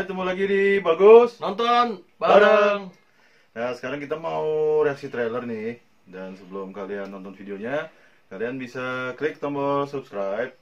Hai, ketemu lagi di Bagus Nonton bareng. Nah, sekarang kita mau reaksi trailer nih. Dan sebelum kalian nonton videonya, kalian bisa klik tombol subscribe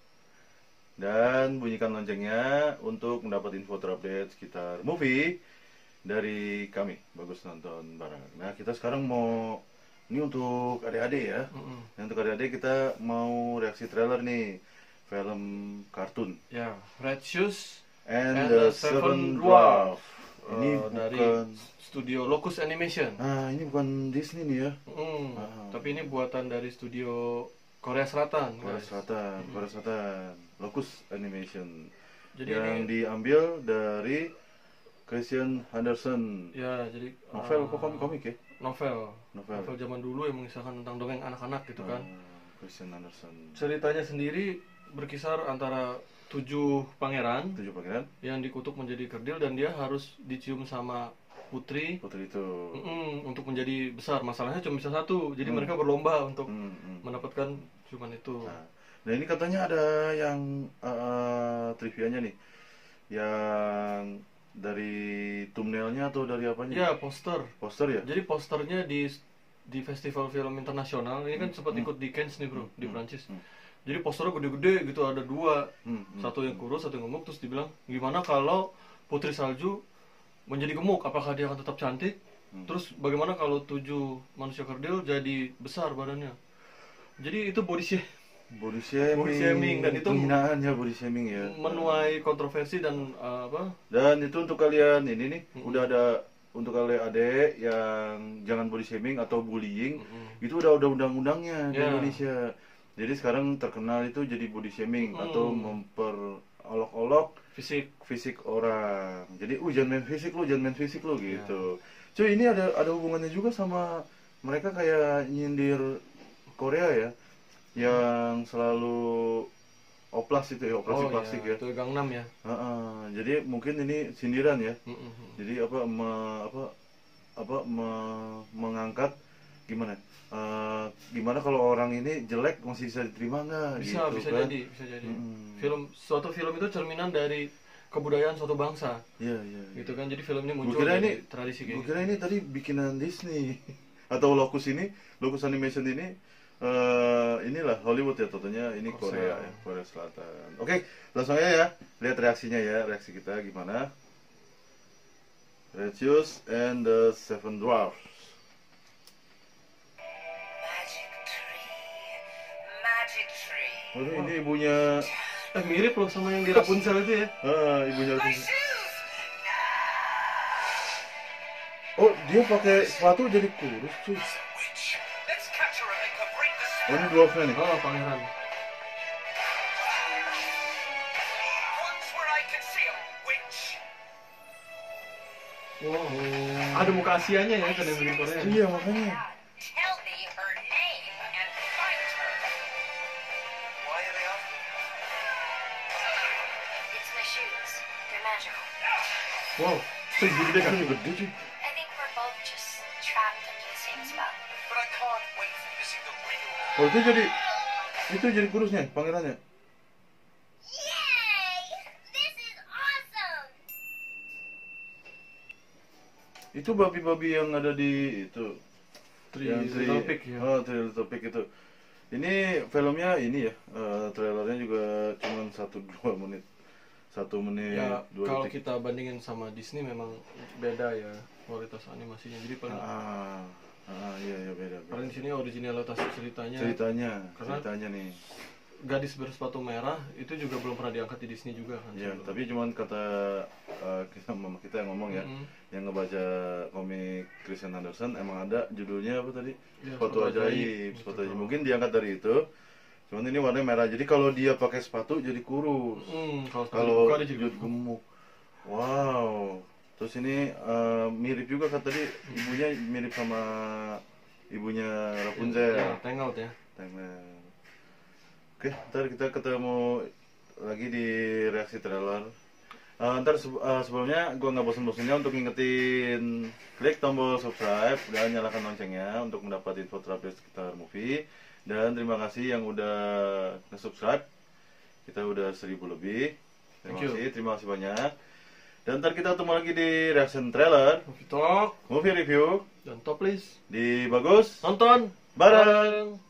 dan bunyikan loncengnya untuk mendapat info terupdate sekitar movie dari kami, Bagus Nonton Bareng. Nah, kita sekarang mau, ini untuk adik-adik ya. Untuk adik-adik kita mau reaksi trailer nih, film kartun Ya, Red Shoes and the Seven Dwarf. Ini dari bukan, studio Locus Animation. ini bukan Disney nih ya. Tapi ini buatan dari studio Korea Selatan. Korea guys. Selatan, Korea Selatan, Locus Animation. Jadi yang ini diambil dari Christian Henderson. ya jadi Novel apa komik ya? novel Novel. zaman dulu yang mengisahkan tentang dongeng anak-anak gitu kan. Christian Henderson. Ceritanya sendiri berkisar antara 7 pangeran 7 pangeran. yang dikutuk menjadi kerdil dan dia harus dicium sama putri Putri itu. untuk menjadi besar. Masalahnya cuma bisa satu, jadi mereka berlomba untuk Hmm. mendapatkan ciuman itu. Nah, ini katanya ada yang trivianya nih, yang dari thumbnailnya atau dari apanya? Ya, poster. Poster ya? Jadi posternya di festival film internasional ini kan sempat ikut di Cannes nih bro, di Prancis. Jadi posternya gede-gede gitu, ada dua, satu yang kurus, satu yang gemuk. Terus dibilang gimana kalau Putri Salju menjadi gemuk, apakah dia akan tetap cantik? Terus bagaimana kalau 7 manusia kerdil jadi besar badannya? Jadi itu body shaming dan itu penghinaan ya, body shaming ya. menuai kontroversi dan apa? Dan itu untuk kalian ini nih, udah ada untuk kalian adek yang jangan body shaming atau bullying, itu udah undang-undangnya di Indonesia. Jadi sekarang terkenal itu jadi body shaming atau memperolok-olok fisik orang. Jadi jangan main fisik lu gitu. Cuy, ini ada hubungannya juga sama mereka kayak nyindir Korea ya, yang selalu oplas itu ya, operasi plastik ya. Itu Gangnam ya. Jadi mungkin ini sindiran ya. Jadi mengangkat gimana? Gimana kalau orang ini jelek masih bisa diterima nggak? Bisa kan? bisa jadi. Suatu film itu cerminan dari kebudayaan suatu bangsa. Iya. Gitu kan, jadi film ini muncul dari tradisi kayak Gue kira ini tadi bikinan Disney atau Locus Animation ini. Inilah Hollywood ya, tentunya ini Korea ya, Korea Selatan. Oke, langsung aja ya, lihat reaksinya ya, reaksi kita gimana. Red Shoes and the Seven Dwarfs. Waduh, ini ibunya. mirip loh sama yang di Rapunzel itu ya. Ibunya Rapunzel. Oh, dia pakai sepatu jadi kurus cuy. Oh, ini dwarfnya nih. Oh, pangeran. Wow. Ada muka Asianya ya kan yang bikin Korea. Iya, makanya. Wow, gede kan? Gede cuy. Oh, itu jadi kurusnya, pangerannya. Itu babi-babi yang ada di itu. Little Pig ya. Oh, Three Little Pig itu. Ini filmnya ini ya, trailernya juga cuma 1-2 menit. 1 menit Ya, 2 kalau detik. kita bandingin sama Disney memang beda ya kualitas animasinya. Jadi paling Iya beda. paling di sini originalitas ceritanya nih. gadis bersepatu merah itu juga belum pernah diangkat di Disney juga kan. Ya, tapi cuman kata mama kita yang ngomong ya, yang ngebaca komik Christian Henderson, emang ada judulnya apa tadi? Ya, Sepatu ajaib. Mungkin diangkat dari itu. Cuman ini warnanya merah. Jadi kalau dia pakai sepatu jadi kurus. Kalau dia jadi gemuk. Wow. Terus ini mirip juga kata tadi, ibunya mirip sama ibunya Rapunzel. Ya, Tangled ya. Oke, ntar kita ketemu lagi di reaksi trailer. Ntar sebelumnya gue nggak bosan-bosannya untuk ngingetin klik tombol subscribe dan nyalakan loncengnya untuk mendapat info terupdate sekitar movie. Dan terima kasih yang udah nge-subscribe. Kita udah 1000 lebih. Terima kasih banyak. Dan ntar kita ketemu lagi di reaction trailer, Movie Talk, movie review dan top list di Bagus nonton bareng.